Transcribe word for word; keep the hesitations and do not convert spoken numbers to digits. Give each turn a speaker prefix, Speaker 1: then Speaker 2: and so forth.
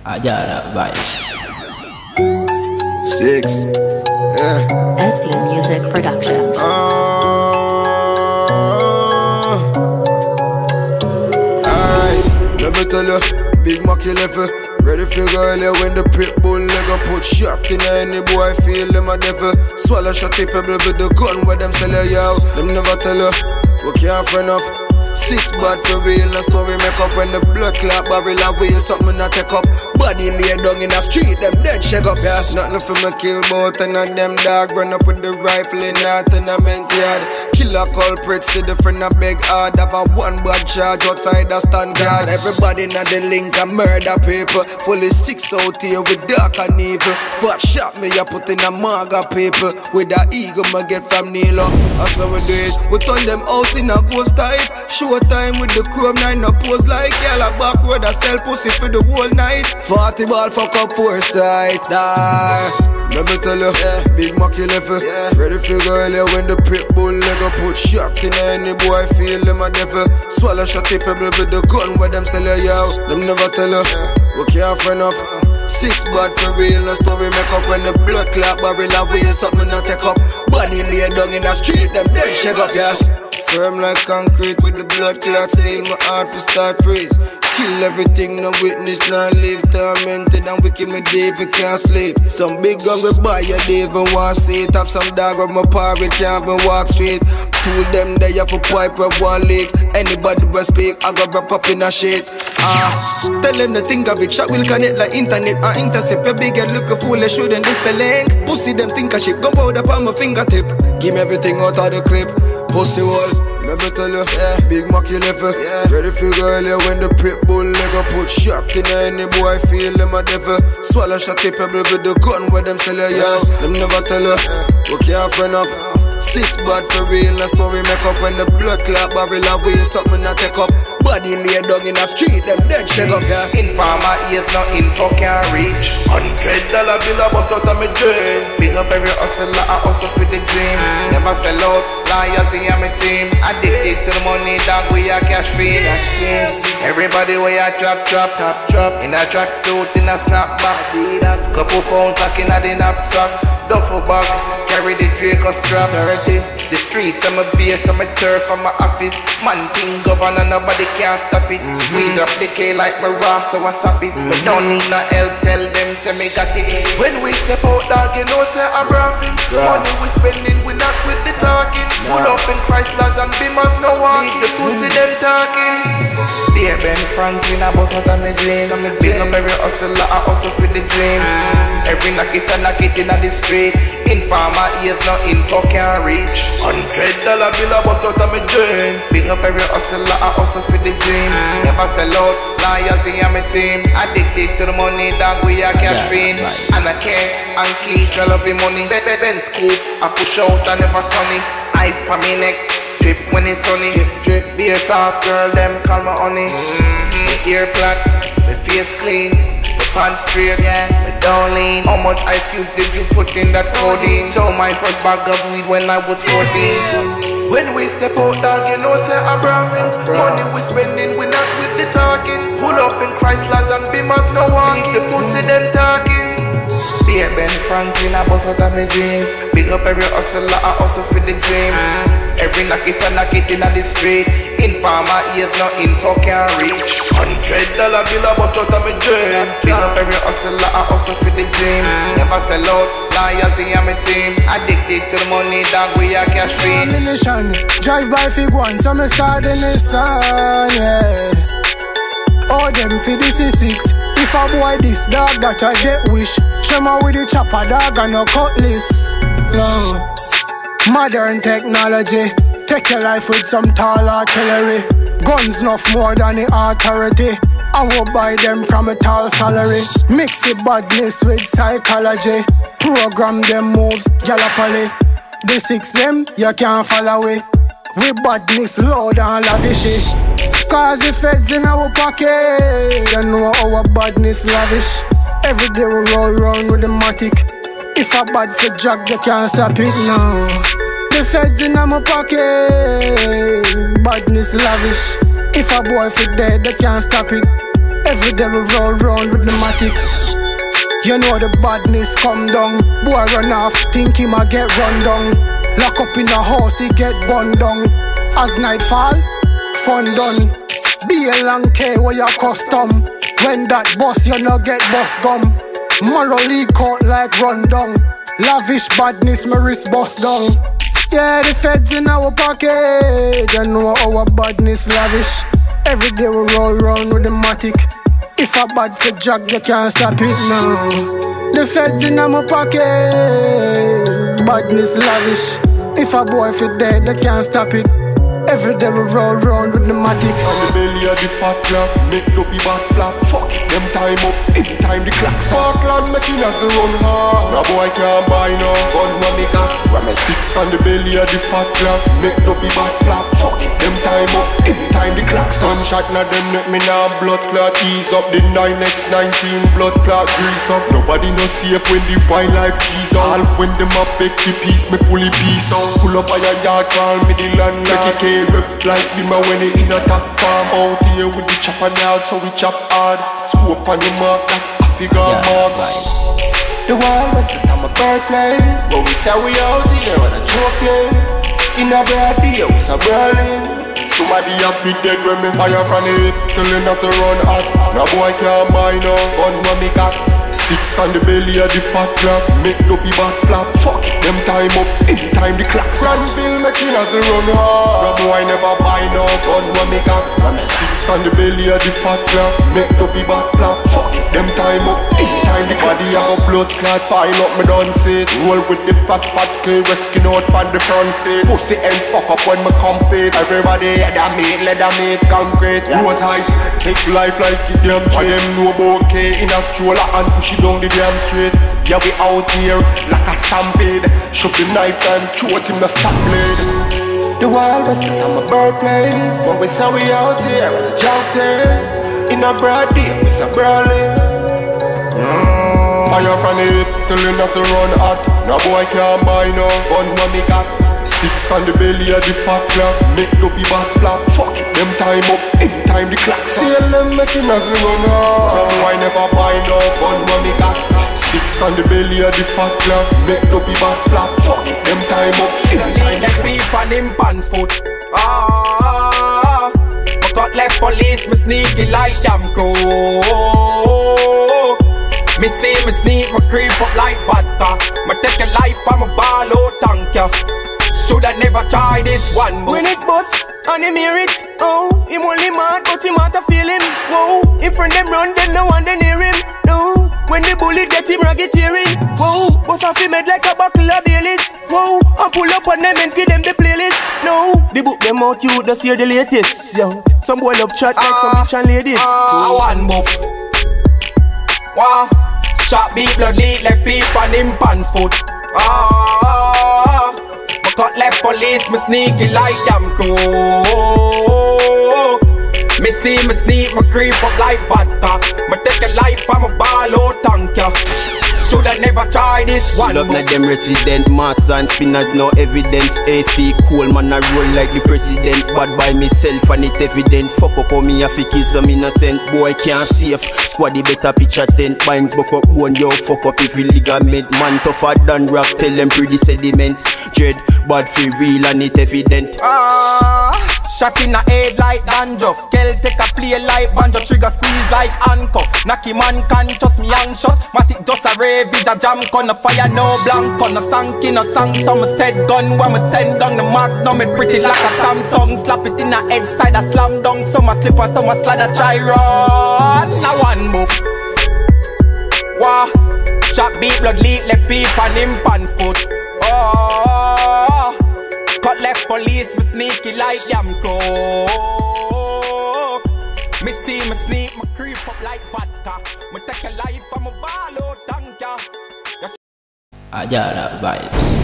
Speaker 1: I got that vibe.
Speaker 2: Six. Yeah.
Speaker 3: S E Music Productions.
Speaker 2: Uh, Alright, let me tell you, Big Macky level. Ready for girl when the pit bull leg up. Put shock in any boy feel them a devil. Swallow shot pebble with the gun where them sell you yo. Them never tell you, we can't friend up. Six bad for real, no story make up. When the blood clot barrel away, something I take up. Body lay down in the street, them dead shake up, yeah. Nothing for me kill bout, and of them dog run up with the rifle in that tenement yard. Killer culprit, see the friend a beg hard. Have a one bad charge outside the stand guard. Everybody in the link a murder people. Fully six out here with dark and evil. Fat shot me, I put in a maga people. With the eagle me get from Nilo. That's how we do it. We turn them house in a ghost type. Show time with the chrome nine up pose like y'all a back road a sell pussy for the whole night. Forty ball fuck up foresight. Die. Let me tell you, yeah. Big Macky level. Yeah. Ready for girl yeah, when the pit bull leg up. Put shock in any boy feel them a devil. Swallow shot pebble with the gun where them sell you yo. Them never tell you, yeah. We can't friend up. Six bad for real, no story make up. When the blood clot barrel away, something I take up. Body lay down in the street, them dead shake up, yeah. Firm like concrete with the blood clot still my heart for start freeze. Kill everything, no witness, no live. Tormented and wicked me day if you can't sleep. Some big gun we buy you, they even want see it. Have some dog with my power, can't even walk straight. Tool them they have a pipe with one leak. Anybody will speak, I go wrap up in a shit. Ah, tell them to think of it, shot will connect like internet and intercept. Your big head looking foolish, shouldn't this the link. Pussy them think a ship, gun powder on my fingertip. Give me everything out of the clip. Pussy wall, let me tell you, yeah. Big Macky level, yeah. Ready for girl yeah, when the pit bull leg up. Put shock in any boy feel them a devil. Swallow shot pebble with the gun where them sell you yo. Them never tell you, we can't friend up. Six bad for real, no story make up. When the blood clot barrel away, something I take up. Body lay down in the street, them dead shake up, yeah.
Speaker 4: Informer ears, no info can reach. Hundred dollar bill a bust out of me dream. Big up every hustler, I hustle for the dream. Never sell out, loyalty on my team. Addicted to the money, dog, we are cash free. Everybody we are chop, chop, top, chop. In a track suit, in a snapback. Couple pounds like in a knapsack. Duffel bag, carry the Draco strap. The street, I'm a base, I'm a turf, I'm a office. Man thing governor, nobody can stop it. Mm-hmm. Squeeze up the K like my raw, so I stop it. Mm-hmm. We don't need no help, tell them, say me got it. When we step out, dog, you know, say I'm laughing. Yeah. Money we spending, we not with the talking. Yeah. Pull up in Chryslers and Beamers, no walking. The pussy, them talking. Dear Ben Franklin, I bust out of my dream. I'm a big up every hustler, I hustle for the dream. Mm-hmm. Every knock is a knock it in the street. Informer ears, no info can reach. Hundred dollar bill a bust out of my dream. Big up every hustler, I hustle for the dream. Never sell out, loyalty on my team. Addicted to the money, dog, we are cash free. And I care, and keep I love the money. Ben scoop, I push out and never sunny. Ice for me neck, drip when it's sunny. Drip, drip, be a soft girl, them call me honey. Mm-hmm. Ear flat, my face clean. Pants straight, yeah, but don't lean. How much ice cubes did you put in that codeine? So my first bag of weed when I was fourteen. When we step out, dog, you know say I'm braving. Money we spending, we not with the talking. Pull up in Chryslers and Beamers, no walking. The pussy them talking. Dear Ben Franklin, I bust out of my dreams. Big up every hustler, I hustle for the dream. Every knock is a knock it in the street. Informer ears, no info can reach. Hundred dollar bill a bust out of my dream. Big up every hustler, I hustle for the dream. Never sell out, loyalty on my team. Addicted to the money, dog, we are cash free.
Speaker 5: Ammunition, drive by fig one, so me start in the sun, yeah. All them for the C six. If a boy this dog that I get wish. Tremor with the chopper dog and no cutlass. No. Modern technology. Take your life with some tall artillery. Guns enough more than the authority. I will buy them from a tall salary. Mix the badness with psychology. Program them moves gallopally. The six them you can't follow it. We badness loud and lavishy. Cause the feds in our pocket. They know our badness lavish. Every day we roll round with the matic. If a bad for drug, you can't stop it now. The feds in my pocket. Badness lavish. If a boy for dead, they can't stop it. Every day we roll round with the matic. You know the badness come down. Boy run off, think he might get run down. Lock up in the house, he get bun down. As night fall, fun done. Be a long K where your custom. When that boss, you no get boss gum. Morally caught like run down. Lavish badness, my wrist bust down. Yeah, the feds in our pocket. You know our badness lavish. Every day we roll round with the matic. If a bad for jack, you can't stop it now. The feds in my pocket. Badness lavish. If a boy fit dead, they can't stop it. Every day we roll round with the matic.
Speaker 1: On the belly of the fat clock, make dopey back flap. Fuck them time up, anytime the clock start. Sparkland making us run hard. No boy can't buy no gun when me got. Six on the belly of the fat clock, make dopey back flap. Fuck them time up, anytime the clock start. Gunshot na them let me now blood clot ease up. The nine X nineteen blood clot grease up. Nobody no safe when the wildlife cheese all. When them up pick the piece, me fully piece out. Pull up on your yard, call me the landlord. Make it ref like Bima when they in a top farm. Out here with the chopper now, so we chop hard. Scope on the mark like a figure yeah, mark. The Wild West is my birthplace. But we say we out here on a joking. In a broad day, we say brawling. Somebody a fit dead when me fire from it. Telling that to run hot. No boy can't buy no gun when me got. Six on the belly of the fat clock, make dopey back flap. Fuck them time up, anytime the clock. Granville making us run hard. No boy never buy no gun when me got. Six on the belly of the fat clock, make dopey back flap. Fuck them time up, anytime the body have a blood clot. Pile up me done sit. Roll with the fat fat kill, rescue out on the front seat. Pussy ends fuck up when me come fit. Everybody head a meat, leather meat, concrete. Rose heights, take life like it damn tree. Them know about K in a stroller and push it down the damn street. Yeah, we out here like a stampede. Shove the knife and throw it in the stop blade. The Wild West is my birthplace. When we say we out here on the job day. In a broad day, we say brawling. mm. Fire from it, telling that to run hot. No boy can't buy no gun when me got. Six on the belly of the fat clock, make dopey back flap. Fuck them time up, anytime the clock stop. See them making us run hard. No boy never buy no gun when me got. Six on the belly of the fat clock, make dopey back flap. Fuck them time up, anytime the clock
Speaker 4: stop. On him pants foot. Ah, I got left police, me sneaky like damn cool. Me see me sneak, me creep up like vodka. Me take a life, I'm a ball out tank ya. Shoulda never try this one.
Speaker 6: When it bust and him hear it, oh, him only mad but him out to feel him. Whoa, in front them run, then no one then near him. No, when the bullet get him racketeering. Whoa, bust off him head like a buckle of Baileys. Whoa, and pull up on them and give them the playlist. No, they book them out, you just hear the latest. Yo, some boy love chat like uh, some bitch and ladies.
Speaker 4: Uh, one book. Wow, shot beat blood leak like peep on him pants foot. Ah, me cut left police, me sneaky like damn cool. Me see me sneak, me creep up like vodka. Me take a life, I'm a ball out tank ya. Shoulda never try this one.
Speaker 7: Pull up na them resident, mass and spinners, no evidence. A C cool man, I roll like the president. Bad by myself and it evident. Fuck up on me, I fi kiss some innocent boy can't safe. Squaddy better picture tent, binds buck up bone, yo fuck up if you ligament. Man tougher than rock, tell them pretty sediment. Dread, bad fi real and it evident.
Speaker 4: Ah, shot in a head like dandruff. Girl take a play like banjo, trigger squeeze like handcuff. Knocky man can't trust me anxious. Matic just a rave, is a jam con a fire no blank on a sank in a sang. Some said gun when me send down the magnum, it pretty like a Samsung. Slap it in a head side a slam dunk. Some a slip and some a slide a try run. Now one move. Wah, shot beat blood leak left peep on him pants foot. Oh, cut left police, me sneaky like damn cool. Me see me sneak, me creep up like vodka. Me take a life, I'm a ball out tank ya.
Speaker 7: Ajara vibes.